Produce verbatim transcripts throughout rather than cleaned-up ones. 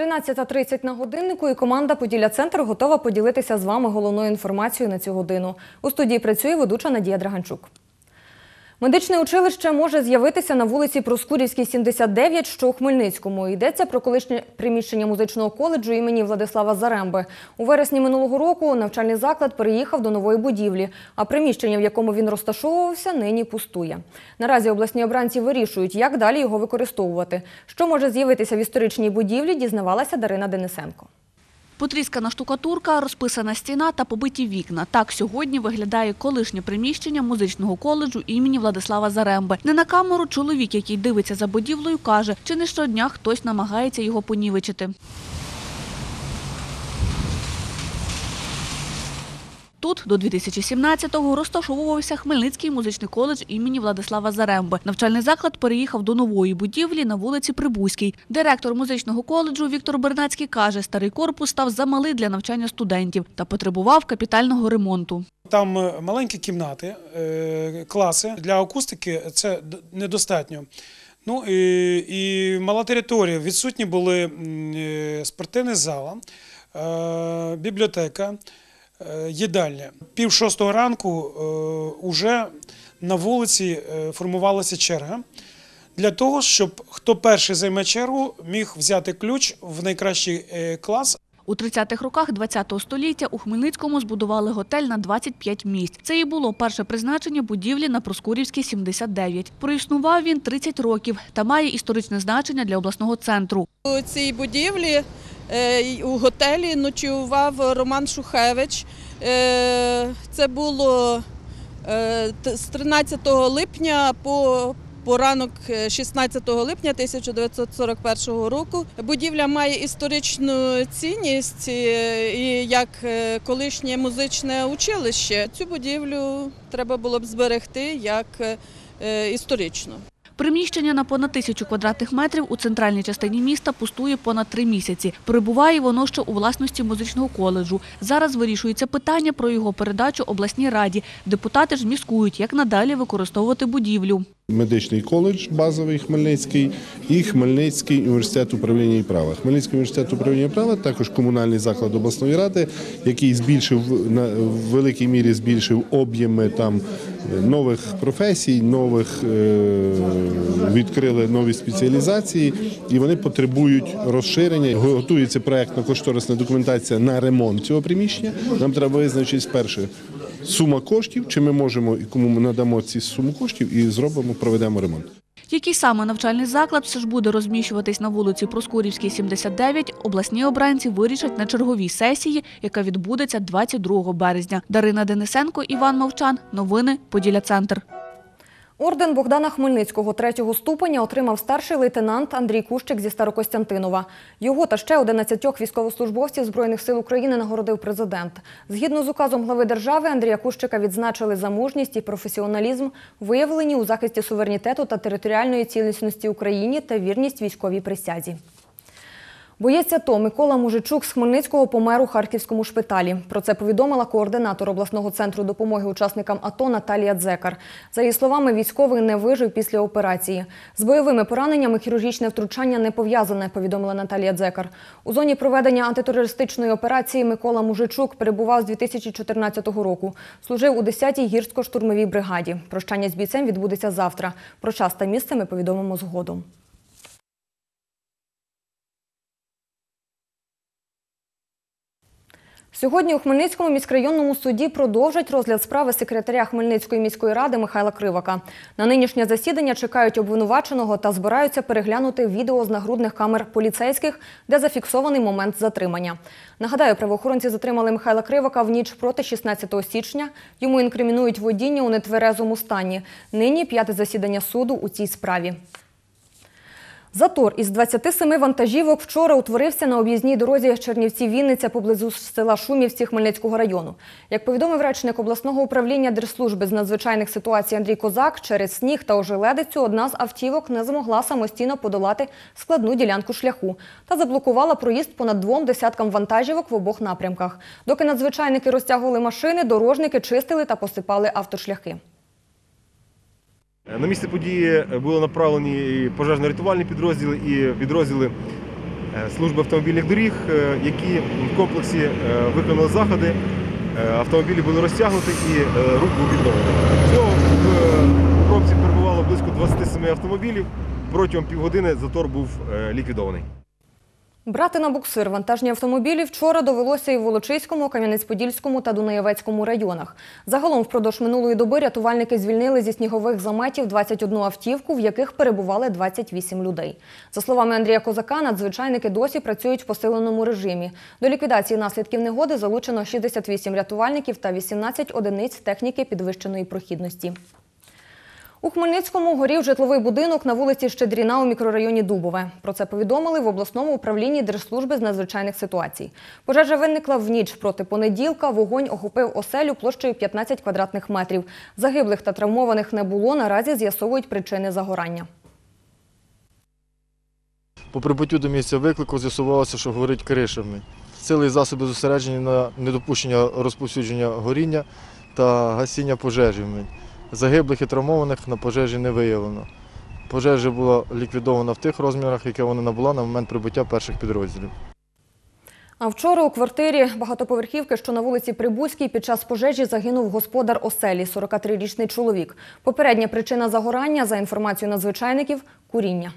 тринадцята тридцять на годиннику, і команда «Поділля-Центр» готова поділитися з вами головною інформацією на цю годину. У студії працює ведуча Надія Драганчук. Медичне училище може з'явитися на вулиці Проскурівській, сімдесят дев'ять, що у Хмельницькому. Йдеться про колишнє приміщення музичного коледжу імені Владислава Заремби. У вересні минулого року навчальний заклад переїхав до нової будівлі, а приміщення, в якому він розташовувався, нині пустує. Наразі обласні обранці вирішують, як далі його використовувати. Що може з'явитися в історичній будівлі, дізнавалася Дарина Денисенко. Потріскана штукатурка, розписана стіна та побиті вікна. Так сьогодні виглядає колишнє приміщення музичного коледжу імені Владислава Заремби. Не на камеру чоловік, який дивиться за будівлею, каже, чи не щодня хтось намагається його понівечити. Тут до дві тисячі сімнадцятого розташовувався Хмельницький музичний коледж імені Владислава Заремби. Навчальний заклад переїхав до нової будівлі на вулиці Прибузькій. Директор музичного коледжу Віктор Бернацький каже, старий корпус став замалий для навчання студентів та потребував капітального ремонту. Там маленькі кімнати, класи. Для акустики це недостатньо. Ну і, і мала територія. Відсутні були спортивний зал, бібліотека, їдальня. Пів шостого ранку вже на вулиці формувалася черга для того, щоб хто перший займе чергу, міг взяти ключ в найкращий клас. У тридцятих роках ХХ століття у Хмельницькому збудували готель на двадцять п'ять місць. Це і було перше призначення будівлі на Проскурівській, сімдесят дев'ять. Проіснував він тридцять років та має історичне значення для обласного центру. У цій будівлі у готелі ночував Роман Шухевич. Це було з тринадцятого липня по По ранок шістнадцятого липня тисяча дев'ятсот сорок першого року. Будівля має історичну цінність і як колишнє музичне училище. Цю будівлю треба було б зберегти як історичну. Приміщення на понад тисячу квадратних метрів у центральній частині міста пустує понад три місяці. Перебуває воно ще у власності музичного коледжу. Зараз вирішується питання про його передачу обласній раді. Депутати ж міскують, як надалі використовувати будівлю. Медичний коледж базовий Хмельницький і Хмельницький університет управління і права. Хмельницький університет управління і права також комунальний заклад обласної ради, який збільшив, на великій мірі збільшив об'єми там нових професій, нових відкрили нові спеціалізації, і вони потребують розширення. Готується проєктно-кошторисна документація на ремонт цього приміщення. Нам треба визначити спершу сума коштів, чи ми можемо і кому ми надамо ці суму коштів і зробимо, проведемо ремонт. Який саме навчальний заклад все ж буде розміщуватись на вулиці Проскурівській, сімдесят дев'ять, обласні обранці вирішать на черговій сесії, яка відбудеться двадцять другого березня. Дарина Денисенко, Іван Мовчан. Новини «Поділля-Центр». Орден Богдана Хмельницького третього ступеня отримав старший лейтенант Андрій Кущик зі Старокостянтинова. Його та ще одинадцятьох військовослужбовців Збройних сил України нагородив президент. Згідно з указом глави держави, Андрія Кущика відзначили за мужність і професіоналізм, виявлені у захисті суверенітету та територіальної цілісності України та вірність військовій присязі. Боєць АТО Микола Мужичук з Хмельницького помер у Харківському шпиталі. Про це повідомила координатор обласного центру допомоги учасникам АТО Наталія Дзекар. За її словами, військовий не вижив після операції. З бойовими пораненнями хірургічне втручання не пов'язане, повідомила Наталія Дзекар. У зоні проведення антитерористичної операції Микола Мужичук перебував з дві тисячі чотирнадцятого року. Служив у десятій гірсько-штурмовій бригаді. Прощання з бійцем відбудеться завтра. Про час та місце ми повідомимо згодом. Сьогодні у Хмельницькому міськрайонному суді продовжать розгляд справи секретаря Хмельницької міської ради Михайла Кривака. На нинішнє засідання чекають обвинуваченого та збираються переглянути відео з нагрудних камер поліцейських, де зафіксований момент затримання. Нагадаю, правоохоронці затримали Михайла Кривака в ніч проти шістнадцятого січня. Йому інкримінують водіння у нетверезому стані. Нині п'яте засідання суду у цій справі. Затор із двадцяти семи вантажівок вчора утворився на об'їзній дорозі Чернівці-Вінниця поблизу села Шумівці Хмельницького району. Як повідомив речник обласного управління Держслужби з надзвичайних ситуацій Андрій Козак, через сніг та ожеледицю одна з автівок не змогла самостійно подолати складну ділянку шляху та заблокувала проїзд понад двом десяткам вантажівок в обох напрямках. Доки надзвичайники розтягували машини, дорожники чистили та посипали автошляхи. На місце події були направлені і пожежно-рятувальні підрозділи, і підрозділи служби автомобільних доріг, які в комплексі виконали заходи. Автомобілі були розтягнуті і рух був відновлений. Всього в пробці перебувало близько двадцяти семи автомобілів. Протягом півгодини затор був ліквідований. Брати на буксир вантажні автомобілі вчора довелося і в Волочиському, Кам'янець-Подільському та Дунаєвецькому районах. Загалом впродовж минулої доби рятувальники звільнили зі снігових заметів двадцять одну автівку, в яких перебували двадцять вісім людей. За словами Андрія Козака, надзвичайники досі працюють в посиленому режимі. До ліквідації наслідків негоди залучено шістдесят вісім рятувальників та вісімнадцять одиниць техніки підвищеної прохідності. У Хмельницькому горів житловий будинок на вулиці Щедріна у мікрорайоні Дубове. Про це повідомили в обласному управлінні Держслужби з надзвичайних ситуацій. Пожежа виникла в ніч проти понеділка. Вогонь охопив оселю площею п'ятнадцять квадратних метрів. Загиблих та травмованих не було. Наразі з'ясовують причини загорання. По прибуттю до місця виклику з'ясувалося, що горить криша. Сили і засоби зосереджені на недопущення розповсюдження горіння та гасіння пожежі. Загиблих і травмованих на пожежі не виявлено. Пожежа була ліквідована в тих розмірах, які вона набула на момент прибуття перших підрозділів. А вчора у квартирі багатоповерхівки, що на вулиці Прибузькій, під час пожежі загинув господар оселі – сорокатрирічний чоловік. Попередня причина загорання, за інформацією надзвичайників – куріння.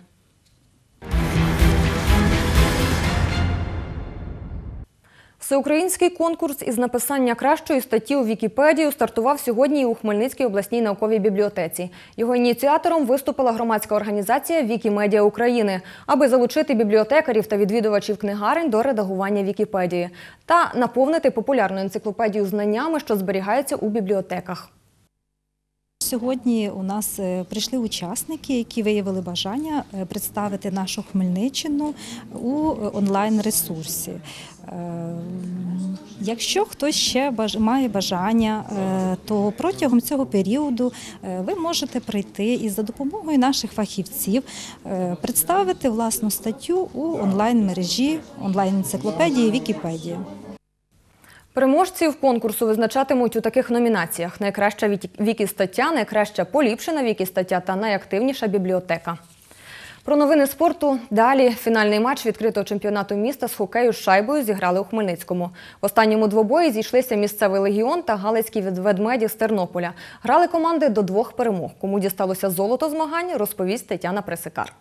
Всеукраїнський конкурс із написання кращої статті у Вікіпедію стартував сьогодні і у Хмельницькій обласній науковій бібліотеці. Його ініціатором виступила громадська організація «Вікімедіа України», аби залучити бібліотекарів та відвідувачів книгарень до редагування Вікіпедії та наповнити популярну енциклопедію знаннями, що зберігаються у бібліотеках. Сьогодні у нас прийшли учасники, які виявили бажання представити нашу Хмельниччину у онлайн-ресурсі. Якщо хтось ще має бажання, то протягом цього періоду ви можете прийти і за допомогою наших фахівців представити власну статтю у онлайн-мережі, онлайн-енциклопедії Вікіпедія. Переможців конкурсу визначатимуть у таких номінаціях: найкраща вікі-стаття, найкраща поліпшена вікі-стаття та найактивніша бібліотека. Про новини спорту далі. Фінальний матч відкритого чемпіонату міста з хокею з шайбою зіграли у Хмельницькому. В останньому двобої зійшлися місцевий «Легіон» та галицькі «Ведмеді» з Тернополя. Грали команди до двох перемог. Кому дісталося золото змагань, розповість Тетяна Пресикар.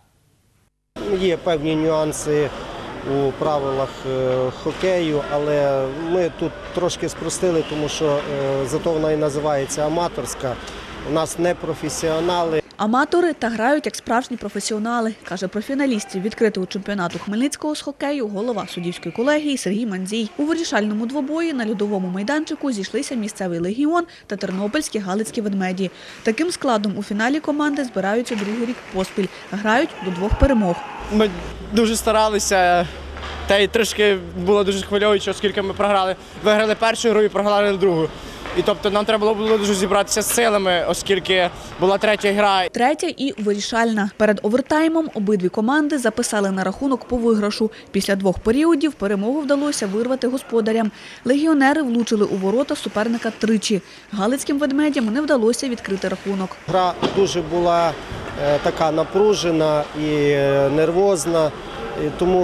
Є певні нюанси у правилах хокею, але ми тут трошки спростили, тому що зато вона і називається аматорська. У нас не професіонали. Аматори та грають як справжні професіонали, каже про фіналістів відкритого чемпіонату Хмельницького з хокею голова суддівської колегії Сергій Мандзій. У вирішальному двобої на льодовому майданчику зійшлися місцевий «Легіон» та тернопільські галицькі «Ведмеді». Таким складом у фіналі команди збираються другий рік поспіль. Грають до двох перемог. Ми дуже старалися, та й трошки було дуже хвильовуюче, оскільки ми програли. Виграли першу гру і програли другу. І тобто нам треба було дуже зібратися з силами, оскільки була третя гра. Третя і вирішальна. Перед овертаймом обидві команди записали на рахунок по виграшу. Після двох періодів перемогу вдалося вирвати господарям. Легіонери влучили у ворота суперника тричі. Галицьким «Ведмедям» не вдалося відкрити рахунок. Гра дуже була е, така напружена і е, нервозна, і тому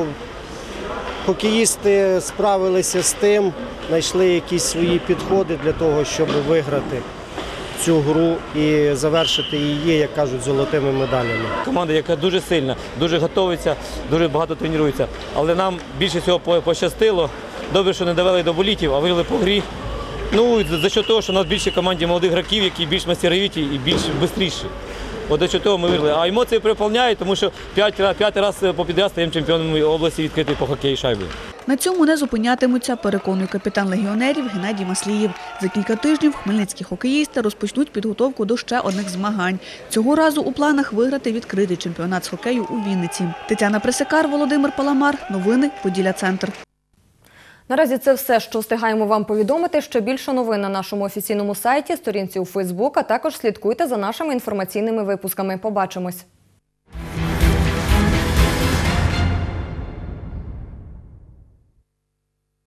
хокеїсти справилися з тим, знайшли якісь свої підходи для того, щоб виграти цю гру і завершити її, як кажуть, золотими медалями. Команда, яка дуже сильна, дуже готується, дуже багато тренується. Але нам більше всього пощастило. Добре, що не довели до болітів, а виграли по грі. Ну, за що того, що у нас більше команді молодих гравців, які більш майстеровіті і більш швидші. От до чого ми виграли. А емоції переповняють, тому що п'ятий раз попідряд стаємо чемпіонами області відкритої по хокею шайбою. На цьому не зупинятимуться, переконує капітан легіонерів Геннадій Маслієв. За кілька тижнів хмельницькі хокеїсти розпочнуть підготовку до ще одних змагань. Цього разу у планах виграти відкритий чемпіонат з хокею у Вінниці. Тетяна Пресикар, Володимир Паламар. Новини Поділля-Центр. Наразі це все, що встигаємо вам повідомити. Ще більше новин на нашому офіційному сайті, сторінці у Фейсбук, а також слідкуйте за нашими інформаційними випусками. Побачимось!